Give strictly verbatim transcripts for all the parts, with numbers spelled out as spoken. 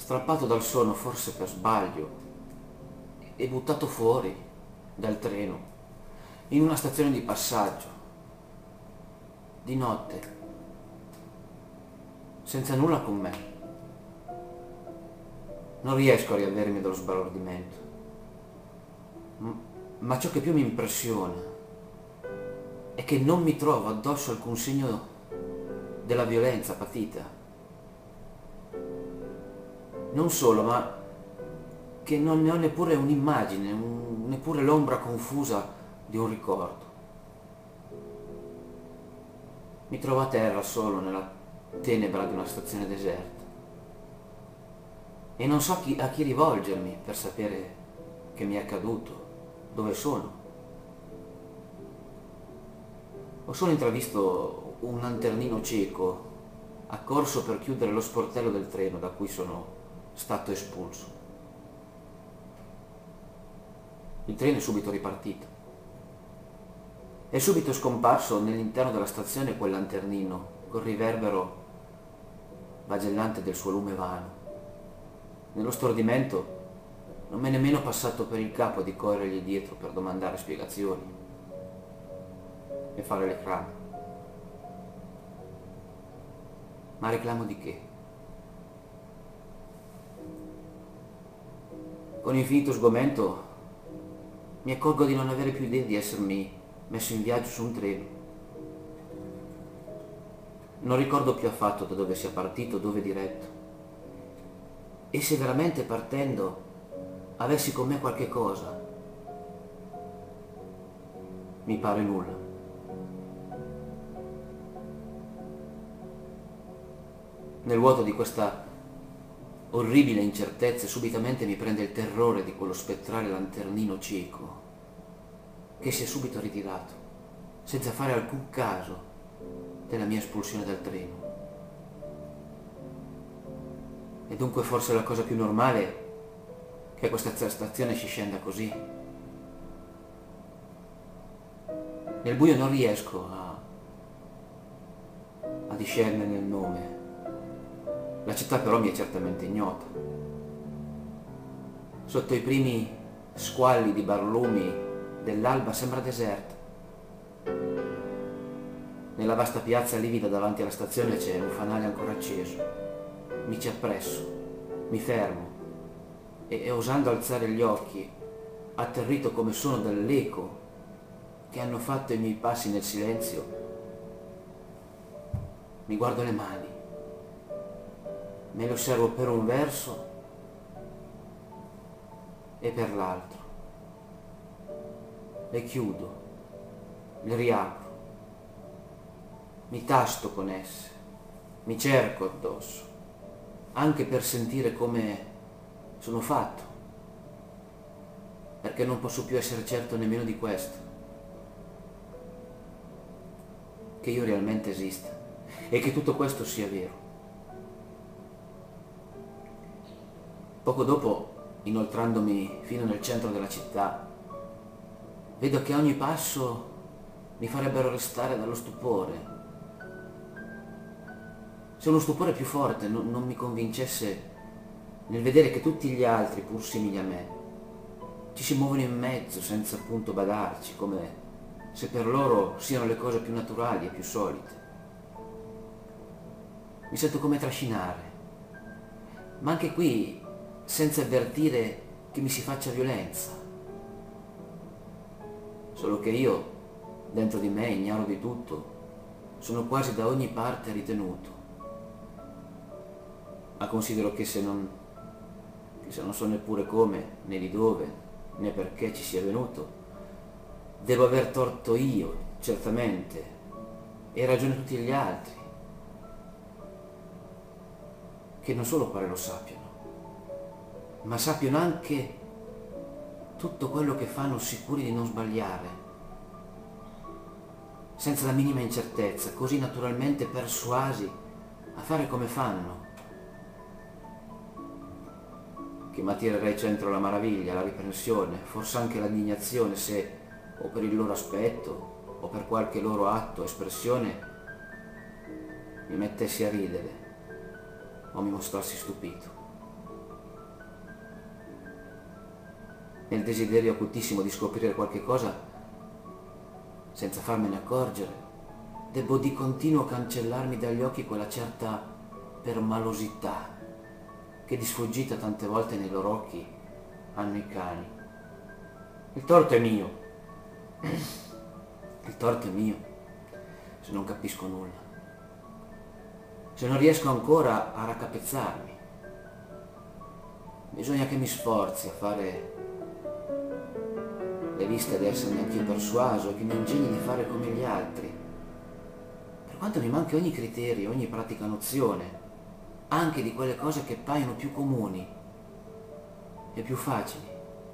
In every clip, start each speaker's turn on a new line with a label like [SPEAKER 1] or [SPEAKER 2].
[SPEAKER 1] strappato dal sonno forse per sbaglio e buttato fuori dal treno in una stazione di passaggio, di notte, senza nulla con me. Non riesco a riavvermi dallo sbalordimento, ma ciò che più mi impressiona è che non mi trovo addosso alcun segno della violenza patita. Non solo, ma che non ne ho neppure un'immagine, un, neppure l'ombra confusa di un ricordo. Mi trovo a terra solo nella tenebra di una stazione deserta e non so chi, a chi rivolgermi per sapere che mi è accaduto, dove sono. Ho solo intravisto un lanternino cieco accorso per chiudere lo sportello del treno da cui sono stato espulso. Il treno è subito ripartito. È subito scomparso nell'interno della stazione quel lanternino col riverbero vagellante del suo lume vano. Nello stordimento non mi è nemmeno passato per il capo di corrergli dietro per domandare spiegazioni e fare le crane. Ma reclamo di che? Con infinito sgomento mi accorgo di non avere più idea di essermi messo in viaggio su un treno. Non ricordo più affatto da dove sia partito, dove diretto, e se veramente partendo avessi con me qualche cosa. Mi pare nulla. Nel vuoto di questa orribile incertezza subitamente mi prende il terrore di quello spettrale lanternino cieco che si è subito ritirato senza fare alcun caso della mia espulsione dal treno. E dunque forse la cosa più normale che a questa stazione si scenda così. Nel buio non riesco a, a discernerne il nome. La città però mi è certamente ignota. Sotto i primi squalli di barlumi dell'alba sembra deserta. Nella vasta piazza livida davanti alla stazione c'è un fanale ancora acceso. Mi ci appresso, mi fermo e, e osando alzare gli occhi, atterrito come sono dall'eco che hanno fatto i miei passi nel silenzio, mi guardo le mani. Me le osservo per un verso e per l'altro. Le chiudo, le riapro, mi tasto con esse, mi cerco addosso, anche per sentire come sono fatto, perché non posso più essere certo nemmeno di questo, che io realmente esista e che tutto questo sia vero. Poco dopo, inoltrandomi fino nel centro della città, vedo che a ogni passo mi farebbero restare dallo stupore. Se uno stupore più forte non, non mi convincesse nel vedere che tutti gli altri, pur simili a me, ci si muovono in mezzo senza appunto badarci, come se per loro siano le cose più naturali e più solite. Mi sento come trascinare, ma anche qui senza avvertire che mi si faccia violenza. Solo che io, dentro di me, ignaro di tutto, sono quasi da ogni parte ritenuto. Ma considero che se non, che se non so neppure come, né di dove, né perché ci sia venuto, devo aver torto io, certamente, e ragione tutti gli altri, che non solo pare lo sappiano, ma sappiano anche tutto quello che fanno sicuri di non sbagliare, senza la minima incertezza, così naturalmente persuasi a fare come fanno, che m'attirerei centro la maraviglia, la riprensione, forse anche l'indignazione se, o per il loro aspetto, o per qualche loro atto o espressione, mi mettessi a ridere o mi mostrassi stupito. nel desiderio acutissimo di scoprire qualche cosa, senza farmene accorgere, debbo di continuo cancellarmi dagli occhi quella certa permalosità che di sfuggita tante volte nei loro occhi hanno i cani. Il torto è mio. Il torto è mio se non capisco nulla, se non riesco ancora a raccapezzarmi. Bisogna che mi sforzi a fare le viste ad esserne anch'io persuaso e che mi ingegni di fare come gli altri, per quanto mi manchi ogni criterio, ogni pratica nozione, anche di quelle cose che paiono più comuni e più facili.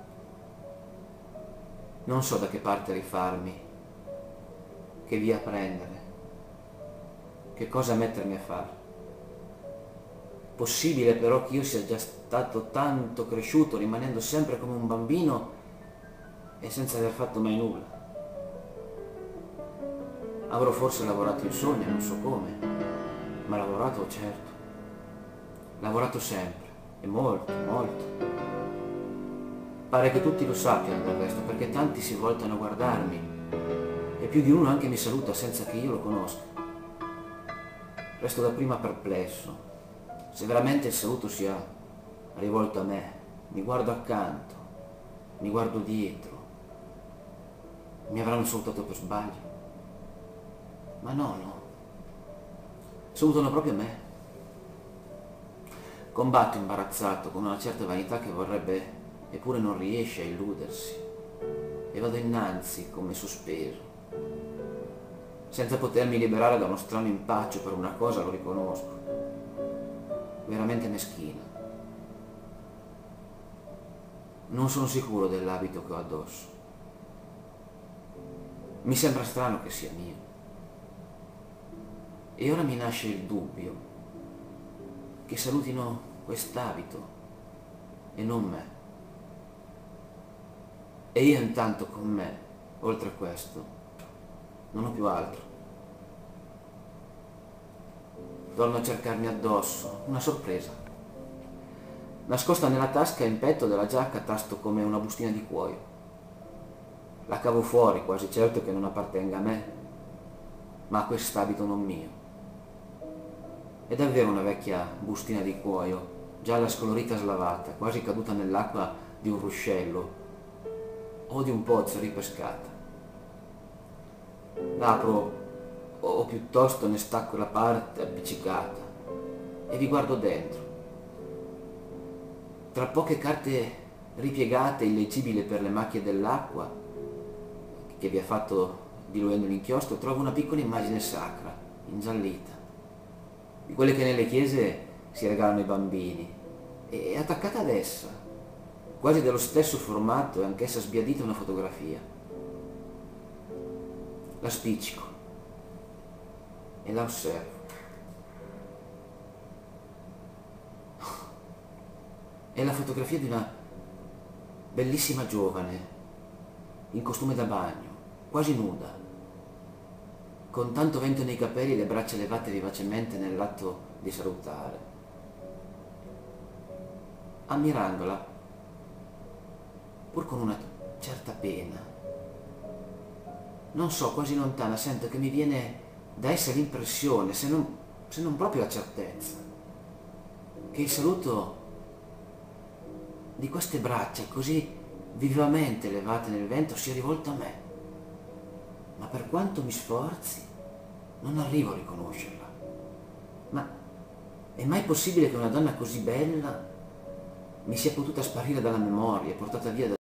[SPEAKER 1] Non so da che parte rifarmi, che via prendere, che cosa mettermi a fare. Possibile però che io sia già stato tanto cresciuto rimanendo sempre come un bambino e senza aver fatto mai nulla. Avrò forse lavorato in sogno, non so come, ma lavorato certo. Lavorato sempre, e molto, molto. Pare che tutti lo sappiano del resto, perché tanti si voltano a guardarmi e più di uno anche mi saluta senza che io lo conosca. Resto dapprima perplesso. Se veramente il saluto sia rivolto a me, mi guardo accanto, mi guardo dietro, mi avranno salutato per sbaglio. Ma no, no, salutano proprio me. Combatto imbarazzato con una certa vanità che vorrebbe, eppure non riesce a illudersi, e vado innanzi come sospeso, senza potermi liberare da uno strano impaccio per una cosa, lo riconosco, veramente meschina. Non sono sicuro dell'abito che ho addosso. Mi sembra strano che sia mio. E ora mi nasce il dubbio che salutino quest'abito e non me. E io intanto con me, oltre a questo, non ho più altro. Torno a cercarmi addosso una sorpresa. Nascosta nella tasca in petto della giacca tasto come una bustina di cuoio. La cavo fuori, quasi certo che non appartenga a me, ma a quest'abito non mio. È davvero una vecchia bustina di cuoio, gialla scolorita slavata, quasi caduta nell'acqua di un ruscello o di un pozzo ripescata. L'apro o piuttosto ne stacco la parte appiccicata e vi guardo dentro. Tra poche carte ripiegate, illeggibili per le macchie dell'acqua che vi ha fatto diluendo l'inchiostro, trovo una piccola immagine sacra, ingiallita, di quelle che nelle chiese si regalano ai bambini, e attaccata ad essa, quasi dello stesso formato e anch'essa sbiadita, una fotografia. La spiccico e la osservo. È la fotografia di una bellissima giovane in costume da bagno, quasi nuda, con tanto vento nei capelli e le braccia levate vivacemente nell'atto di salutare. Ammirandola, pur con una certa pena, non so, quasi lontana, sento che mi viene da essa l'impressione, se non, se non proprio la certezza, che il saluto di queste braccia così vivamente levate nel vento sia rivolto a me. Ma per quanto mi sforzi, non arrivo a riconoscerla. Ma è mai possibile che una donna così bella mi sia potuta sparire dalla memoria e portata via da